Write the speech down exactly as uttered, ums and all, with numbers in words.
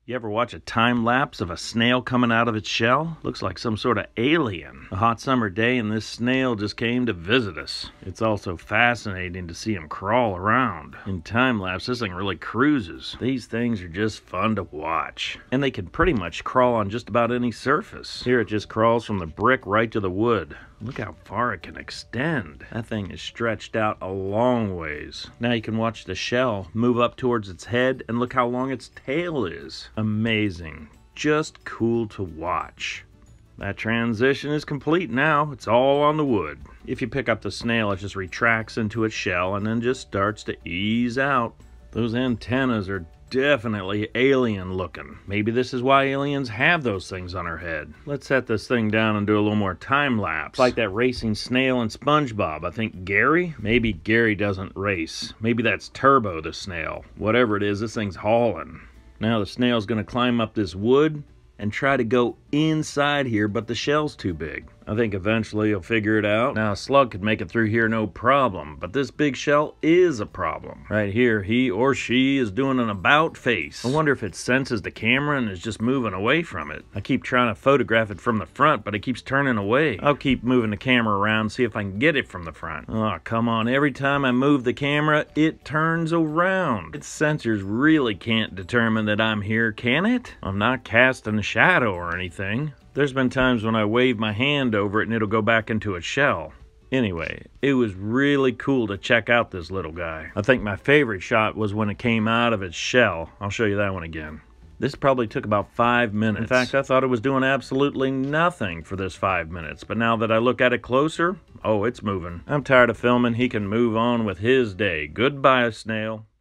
You ever watch a time lapse of a snail coming out of its shell? Looks like some sort of alien. A hot summer day and this snail just came to visit us. It's also fascinating to see him crawl around. In time lapse, this thing really cruises. These things are just fun to watch. And they can pretty much crawl on just about any surface. Here it just crawls from the brick right to the wood. Look how far it can extend. That thing is stretched out a long ways. Now you can watch the shell move up towards its head and look how long its tail is. Amazing. Just cool to watch. That transition is complete now. It's all on the wood. If you pick up the snail, it just retracts into its shell and then just starts to ease out. Those antennas are definitely alien looking. Maybe this is why aliens have those things on their head. Let's set this thing down and do a little more time lapse. Like that racing snail in SpongeBob. I think Gary? Maybe Gary doesn't race. Maybe that's Turbo the snail. Whatever it is, this thing's hauling. Now the snail's gonna climb up this wood and try to go inside here, but the shell's too big. I think eventually he'll figure it out. Now a slug could make it through here no problem, but this big shell is a problem. Right here, he or she is doing an about face. I wonder if it senses the camera and is just moving away from it. I keep trying to photograph it from the front, but it keeps turning away. I'll keep moving the camera around, see if I can get it from the front. Oh, come on, every time I move the camera, it turns around. Its sensors really can't determine that I'm here, can it? I'm not casting a shadow or anything. There's been times when I wave my hand over it and it'll go back into its shell. Anyway, it was really cool to check out this little guy. I think my favorite shot was when it came out of its shell. I'll show you that one again. This probably took about five minutes. In fact, I thought it was doing absolutely nothing for this five minutes. But now that I look at it closer, oh, it's moving. I'm tired of filming. He can move on with his day. Goodbye, snail.